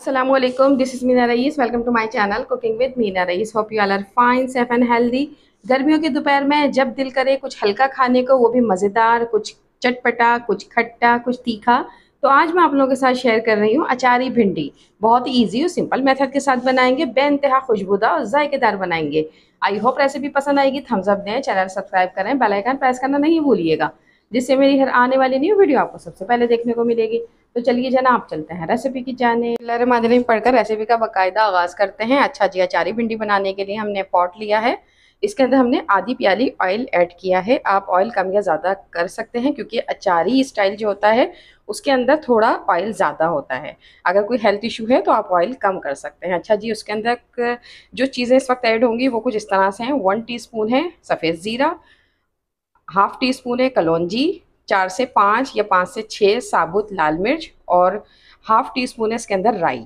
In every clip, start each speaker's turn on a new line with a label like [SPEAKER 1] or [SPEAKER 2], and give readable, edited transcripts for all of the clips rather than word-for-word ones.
[SPEAKER 1] Assalamualaikum. This is Meena Rais. Welcome to my channel cooking with Meena Rais. Hope you all are fine, safe and healthy. गर्मियों के दोपहर में जब दिल करे कुछ हल्का खाने को, वो भी मज़ेदार, कुछ चटपटा, कुछ खट्टा, कुछ तीखा, तो आज मैं आप लोगों के साथ शेयर कर रही हूँ अचारी भिंडी. बहुत ही ईजी और सिंपल मेथड के साथ बनाएंगे, बेइंतहा खुशबूदार और जायकेदार बनाएंगे. आई होप रेसिपी पसंद आएगी. थम्स अप दें, चैनल सब्सक्राइब करें, बेल आइकन प्रेस करना नहीं भूलिएगा, जिससे मेरी हर आने वाली न्यू वीडियो आपको सबसे पहले देखने को मिलेगी. तो चलिए जनाब चलते हैं रेसिपी की जाने. बिस्मिल्लाहिर्रहमानिर्रहीम पढ़कर रेसिपी का बाकायदा आगाज़ करते हैं. अच्छा जी, अचारी भिंडी बनाने के लिए हमने पॉट लिया है. इसके अंदर हमने आधी प्याली ऑयल ऐड किया है. आप ऑयल कम या ज़्यादा कर सकते हैं, क्योंकि अचारी स्टाइल जो होता है उसके अंदर थोड़ा ऑयल ज़्यादा होता है. अगर कोई हेल्थ इशू है तो आप ऑयल कम कर सकते हैं. अच्छा जी, उसके अंदर जो चीज़ें इस वक्त ऐड होंगी वो कुछ इस तरह से हैं. 1 टीस्पून है सफ़ेद ज़ीरा, हाफ़ टी स्पून है कलौंजी, 4 से 5 या 5 से 6 साबुत लाल मिर्च और हाफ़ टी स्पून है इसके अंदर राई.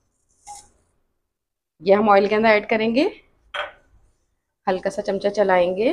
[SPEAKER 1] ये हम ऑयल के अंदर ऐड करेंगे. हल्का सा चमचा चलाएंगे.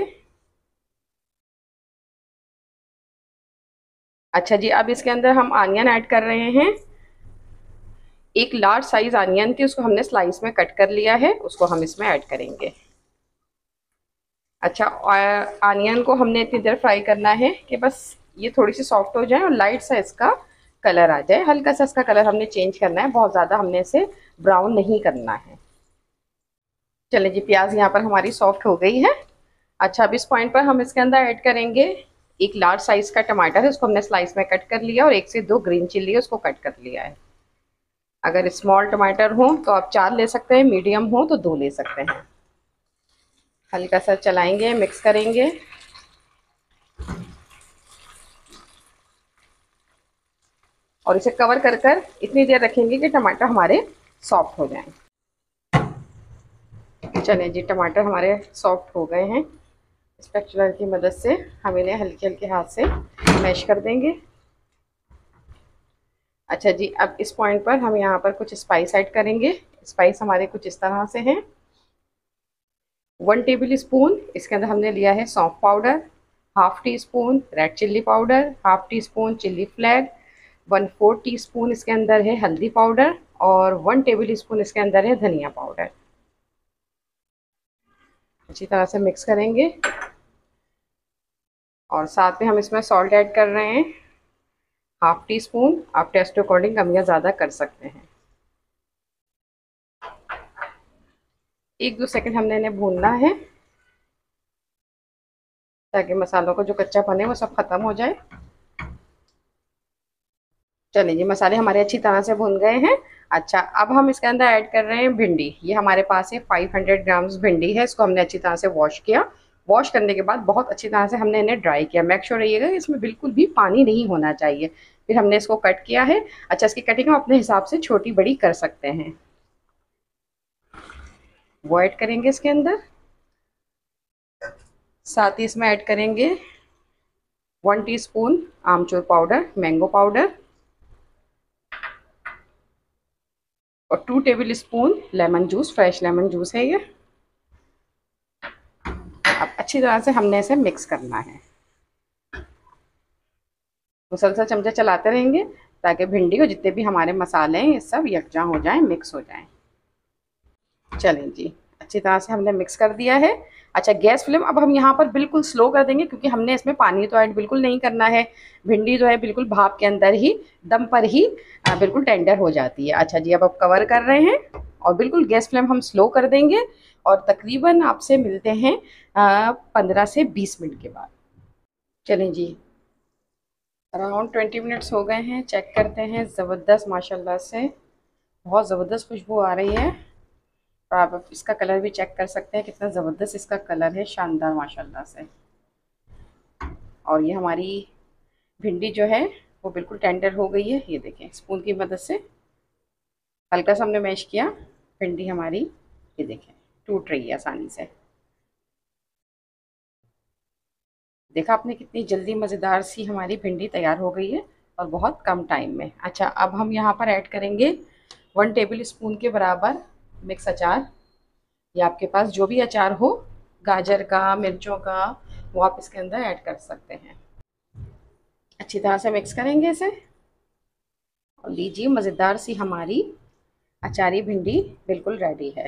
[SPEAKER 1] अच्छा जी, अब इसके अंदर हम आनियन ऐड कर रहे हैं. एक लार्ज साइज आनियन थी, उसको हमने स्लाइस में कट कर लिया है, उसको हम इसमें ऐड करेंगे. अच्छा, आनियन को हमने इतनी देर फ्राई करना है कि बस ये थोड़ी सी सॉफ्ट हो जाए और लाइट सा इसका कलर आ जाए. हल्का सा इसका कलर हमने चेंज करना है, बहुत ज़्यादा हमने इसे ब्राउन नहीं करना है. चलिए जी, प्याज यहाँ पर हमारी सॉफ्ट हो गई है. अच्छा, अब इस पॉइंट पर हम इसके अंदर ऐड करेंगे एक लार्ज साइज का टमाटर है, उसको हमने स्लाइस में कट कर लिया, और 1 से 2 ग्रीन चिल्ली है, उसको कट कर लिया है. अगर स्मॉल टमाटर हो तो आप 4 ले सकते हैं, मीडियम हो तो 2 ले सकते हैं. हल्का सा चलाएंगे, मिक्स करेंगे. और इसे कवर कर कर इतनी देर रखेंगे कि टमाटर हमारे सॉफ्ट हो जाएं. चलिए जी, टमाटर हमारे सॉफ्ट हो गए हैं. स्पैचुला की मदद से हम इन्हें हल्के हल्के हाथ से मैश कर देंगे. अच्छा जी, अब इस पॉइंट पर हम यहाँ पर कुछ स्पाइस ऐड करेंगे. स्पाइस हमारे कुछ इस तरह से हैं. 1 टेबल स्पून इसके अंदर हमने लिया है सौंफ powder, half teaspoon red chilli powder, half teaspoon chilli flakes, 1/4 teaspoon इसके अंदर है हल्दी पाउडर, और 1 टेबल स्पून इसके अंदर है धनिया पाउडर. अच्छी तरह से मिक्स करेंगे. और साथ में हम इसमें सॉल्ट ऐड कर रहे हैं, हाफ़ टी स्पून. आप टेस्ट के अकॉर्डिंग कम या ज़्यादा कर सकते हैं. 1-2 सेकंड हमने इन्हें भूनना है, ताकि मसालों का जो कच्चापन है वो सब ख़त्म हो जाए. चलिए जी, मसाले हमारे अच्छी तरह से भुन गए हैं. अच्छा, अब हम इसके अंदर ऐड कर रहे हैं भिंडी. ये हमारे पास है 500 ग्राम्स भिंडी है. इसको हमने अच्छी तरह से वॉश किया. वॉश करने के बाद बहुत अच्छी तरह से हमने इन्हें ड्राई किया. मेक श्योर रहिएगा कि इसमें बिल्कुल भी पानी नहीं होना चाहिए. फिर हमने इसको कट किया है. अच्छा, इसकी कटिंग हम अपने हिसाब से छोटी बड़ी कर सकते हैं. वो ऐड करेंगे इसके अंदर. साथ ही इसमें ऐड करेंगे 1 teaspoon amchur powder, mango powder, और 2 tablespoon lemon juice, fresh lemon juice है ये. अब अच्छी तरह से हमने इसे मिक्स करना है. मुसलसल चमचा चलाते रहेंगे, ताकि भिंडी और जितने भी हमारे मसाले हैं ये सब यकजा हो जाएं, मिक्स हो जाएं. चलें जी, अच्छी तरह से हमने मिक्स कर दिया है. अच्छा, गैस फ्लेम अब हम यहाँ पर बिल्कुल स्लो कर देंगे, क्योंकि हमने इसमें पानी तो ऐड बिल्कुल नहीं करना है. भिंडी जो है बिल्कुल भाप के अंदर ही, दम पर ही बिल्कुल टेंडर हो जाती है. अच्छा जी, अब आप कवर कर रहे हैं और बिल्कुल गैस फ्लेम हम स्लो कर देंगे, और तकरीबन आपसे मिलते हैं 15 से 20 मिनट के बाद. चलें जी, अराउंड 20 मिनट्स हो गए हैं. चेक करते हैं. ज़बरदस्त, माशाल्लाह से बहुत ज़बरदस्त खुशबू आ रही है. और आप इसका कलर भी चेक कर सकते हैं, कितना ज़बरदस्त इसका कलर है, शानदार माशाल्लाह से. और ये हमारी भिंडी जो है वो बिल्कुल टेंडर हो गई है. ये देखें, स्पून की मदद से हल्का सा हमने मैश किया. भिंडी हमारी ये देखें टूट रही है आसानी से. देखा आपने कितनी जल्दी मज़ेदार सी हमारी भिंडी तैयार हो गई है, और बहुत कम टाइम में. अच्छा, अब हम यहाँ पर ऐड करेंगे 1 टेबल स्पून के बराबर मिक्स अचार. या आपके पास जो भी अचार हो, गाजर का, मिर्चों का, वो आप इसके अंदर ऐड कर सकते हैं. अच्छी तरह से मिक्स करेंगे इसे, और लीजिए मज़ेदार सी हमारी अचारी भिंडी बिल्कुल रेडी है।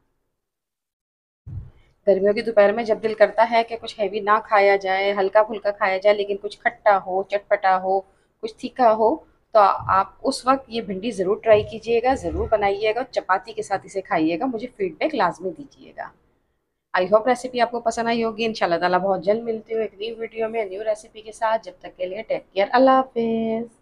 [SPEAKER 1] गर्मियों की दोपहर में जब दिल करता है कि कुछ हैवी ना खाया जाए, हल्का फुल्का खाया जाए, लेकिन कुछ खट्टा हो, चटपटा हो, कुछ तीखा हो, तो आप उस वक्त ये भिंडी ज़रूर ट्राई कीजिएगा, ज़रूर बनाइएगा, चपाती के साथ इसे खाइएगा, मुझे फीडबैक लाजमी दीजिएगा। आई होप रेसिपी आपको पसंद आई होगी। इंशाल्लाह ताला बहुत जल्द मिलती हूँ एक न्यू वीडियो में न्यू रेसिपी के साथ। जब तक के लिए टेक केयर, अल्लाह हाफिज़।